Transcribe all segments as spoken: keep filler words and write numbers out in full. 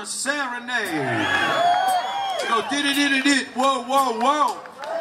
a serenade. Go diddy diddy did. Whoa, whoa, whoa.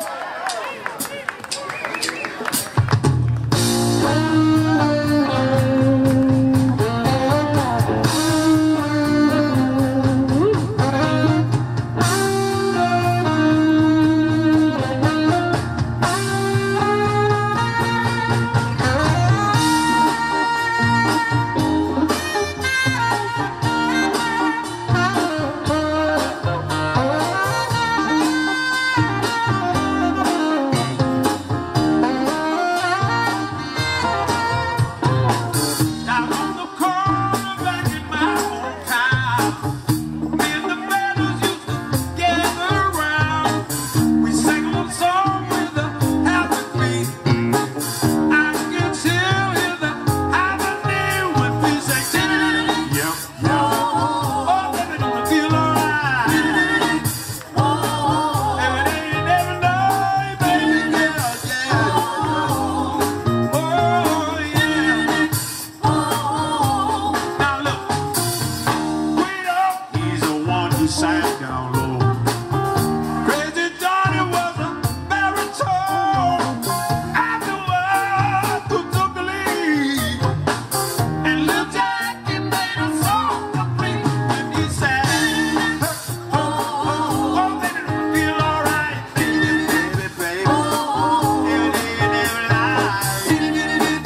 Sat down low. Crazy Johnny was a baritone. Afterwards, who took the lead? And Lil Jackie made a song complete. And he said, oh, oh, oh, baby, don't feel alright. Baby, baby, baby. Oh, every day and every night.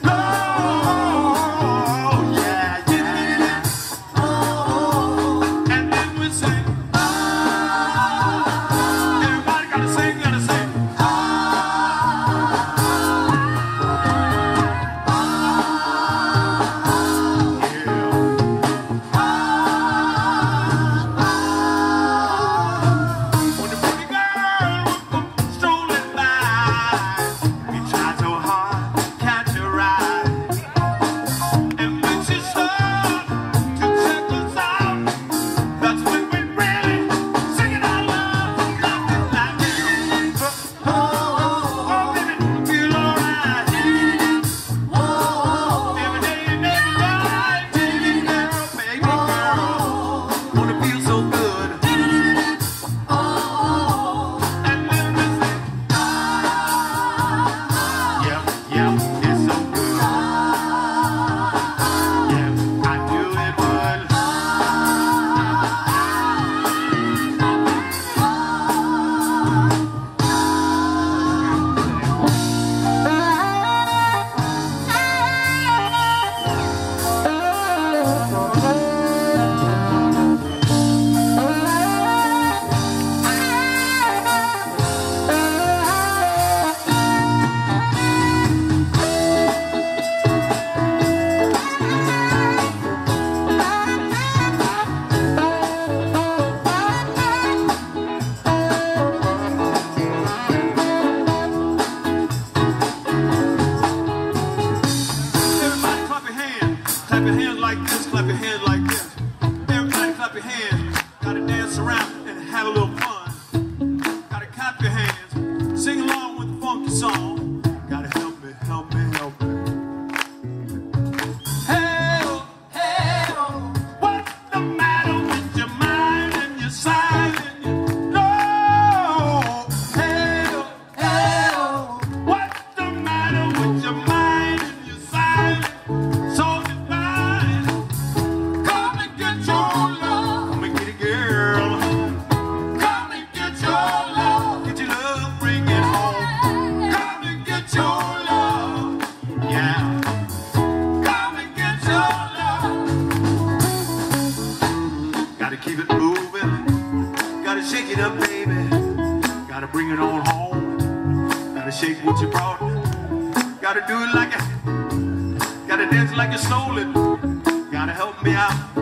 Oh, yeah, yeah. Oh, and then we sing. Everybody gotta sing, gotta sing. When the pretty girl would come strolling by, we tried so hard to catch her eye. And when she started to check us out, that's when we really sing it out loud. Like this, like this. Oh, oh, oh, baby, don't feel alright. Every day and every night, baby girl, baby girl, wanna feel so good. And then we say, yeah, yeah, it's so good. Yeah, I knew it would. Everybody clap your hands. Clap your hands like this, clap your hands like this. Everybody clap your hands. Gotta dance around and have a little fun. Gotta clap your hands. Sing along with the funky song. Gotta help me, help me, help me. Hey, oh, hey, oh. What's the matter with your mind and your side and your no? Hey, oh, hey, oh. What's the matter with your mind and your side? So divine. Come and get your love. Come and get it, girl. Come and get your love. Get your love, bring it home. Come and get your love. Yeah. Come and get your love. Gotta keep it moving. Gotta shake it up, baby. Gotta bring it on home. Gotta shake what you brought. Gotta do it like it. Gotta dance like you stole it. Gotta help me out.